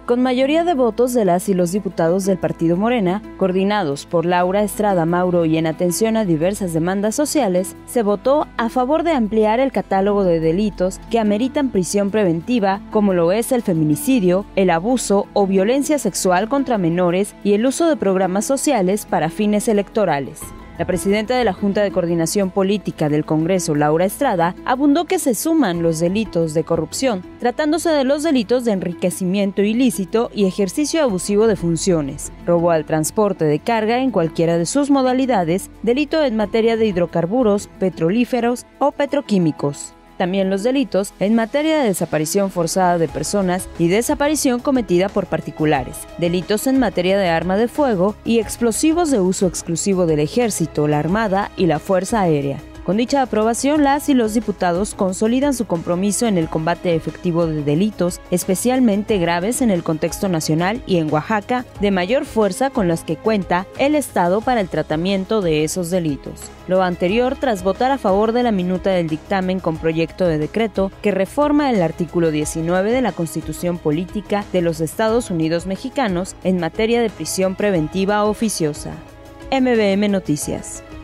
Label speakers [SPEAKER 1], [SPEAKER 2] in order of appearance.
[SPEAKER 1] Con mayoría de votos de las y los diputados del Partido Morena, coordinados por Laura Estrada Mauro y en atención a diversas demandas sociales, se votó a favor de ampliar el catálogo de delitos que ameritan prisión preventiva, como lo es el feminicidio, el abuso o violencia sexual contra menores y el uso de programas sociales para fines electorales. La presidenta de la Junta de Coordinación Política del Congreso, Laura Estrada, abundó que se suman los delitos de corrupción, tratándose de los delitos de enriquecimiento ilícito y ejercicio abusivo de funciones, robo al transporte de carga en cualquiera de sus modalidades, delito en materia de hidrocarburos, petrolíferos o petroquímicos. También los delitos en materia de desaparición forzada de personas y desaparición cometida por particulares, delitos en materia de arma de fuego y explosivos de uso exclusivo del Ejército, la Armada y la Fuerza Aérea. Con dicha aprobación, las y los diputados consolidan su compromiso en el combate efectivo de delitos, especialmente graves en el contexto nacional y en Oaxaca, de mayor fuerza con las que cuenta el Estado para el tratamiento de esos delitos. Lo anterior tras votar a favor de la minuta del dictamen con proyecto de decreto que reforma el artículo 19 de la Constitución Política de los Estados Unidos Mexicanos en materia de prisión preventiva oficiosa. MBM Noticias.